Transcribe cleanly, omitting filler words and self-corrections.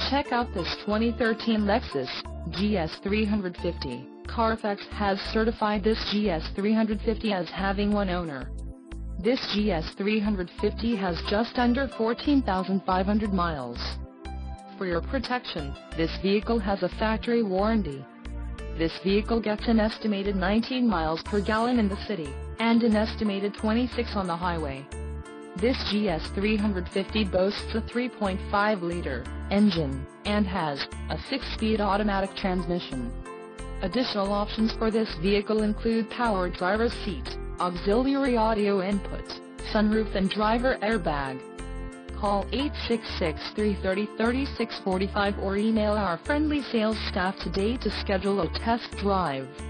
Check out this 2013 Lexus GS 350. Carfax has certified this GS 350 as having one owner. This GS 350 has just under 14,500 miles. For your protection, this vehicle has a factory warranty. This vehicle gets an estimated 19 miles per gallon in the city, and an estimated 26 on the highway. This GS 350 boasts a 3.5-liter engine, and has a 6-speed automatic transmission. Additional options for this vehicle include power driver's seat, auxiliary audio input, sunroof and driver airbag. Call 866-330-3645 or email our friendly sales staff today to schedule a test drive.